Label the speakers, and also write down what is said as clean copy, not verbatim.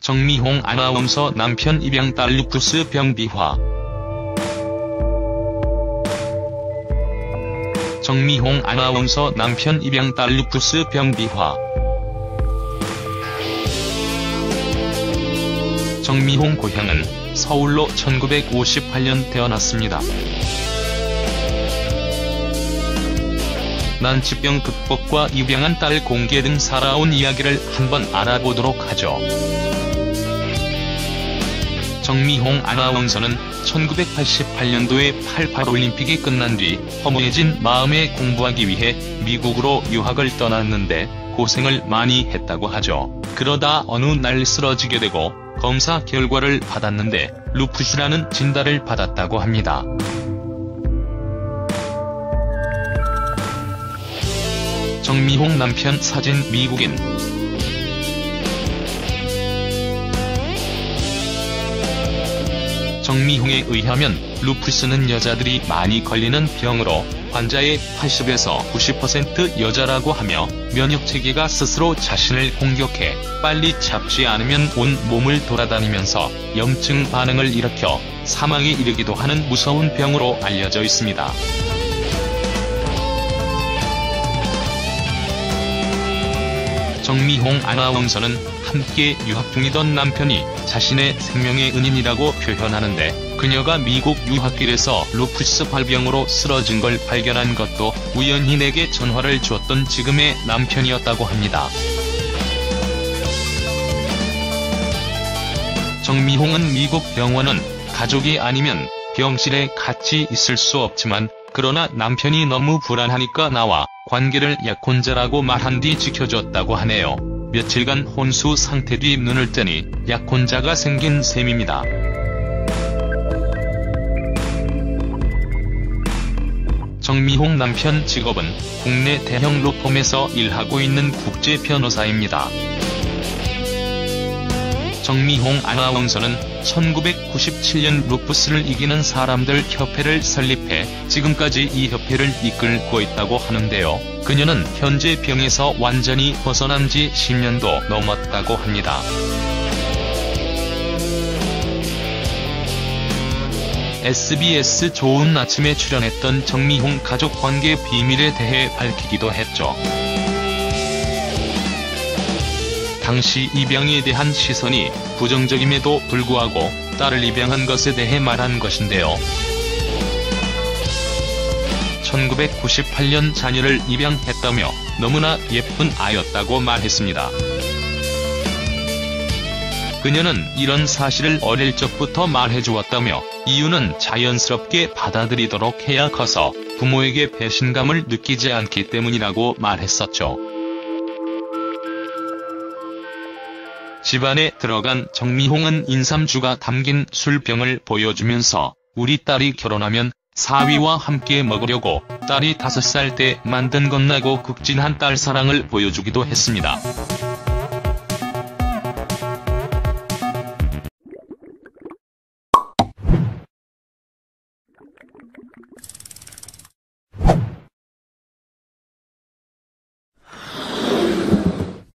Speaker 1: 정미홍 아나운서 남편 입양 딸 루푸스 병 비화. 정미홍 아나운서 남편 입양 딸 루푸스 병 비화. 정미홍 고향은 서울로 1958년 태어났습니다. 난치병 극복과 입양한 딸 공개 등 살아온 이야기를 한번 알아보도록 하죠. 정미홍 아나운서는 1988년도에 88올림픽이 끝난 뒤 허무해진 마음에 공부하기 위해 미국으로 유학을 떠났는데 고생을 많이 했다고 하죠. 그러다 어느 날 쓰러지게 되고 검사 결과를 받았는데 루푸스라는 진단을 받았다고 합니다. 정미홍 남편 사진 미국인. 정미홍에 의하면 루푸스는 여자들이 많이 걸리는 병으로 환자의 80에서 90% 여자라고 하며 면역체계가 스스로 자신을 공격해 빨리 잡지 않으면 온 몸을 돌아다니면서 염증 반응을 일으켜 사망에 이르기도 하는 무서운 병으로 알려져 있습니다. 정미홍 아나운서는 함께 유학 중이던 남편이 자신의 생명의 은인이라고 표현하는데, 그녀가 미국 유학길에서 루푸스 발병으로 쓰러진 걸 발견한 것도 우연히 내게 전화를 주었던 지금의 남편이었다고 합니다. 정미홍은 미국 병원은 가족이 아니면 병실에 같이 있을 수 없지만, 그러나 남편이 너무 불안하니까 나와 관계를 약혼자라고 말한 뒤 지켜줬다고 하네요. 며칠간 혼수 상태 뒤 눈을 뜨니 약혼자가 생긴 셈입니다. 정미홍 남편 직업은 국내 대형 로펌에서 일하고 있는 국제 변호사입니다. 정미홍 아나운서는 1997년 루푸스를 이기는 사람들 협회를 설립해 지금까지 이 협회를 이끌고 있다고 하는데요. 그녀는 현재 병에서 완전히 벗어난 지 10년도 넘었다고 합니다. SBS 좋은 아침에 출연했던 정미홍 가족관계 비밀에 대해 밝히기도 했죠. 당시 입양에 대한 시선이 부정적임에도 불구하고 딸을 입양한 것에 대해 말한 것인데요. 1998년 자녀를 입양했다며 너무나 예쁜 아이였다고 말했습니다. 그녀는 이런 사실을 어릴 적부터 말해주었다며 이유는 자연스럽게 받아들이도록 해야 커서 부모에게 배신감을 느끼지 않기 때문이라고 말했었죠. 집안에 들어간 정미홍은 인삼주가 담긴 술병을 보여주면서 우리 딸이 결혼하면 사위와 함께 먹으려고 딸이 5살 때 만든 것나고 극진한 딸 사랑을 보여주기도 했습니다.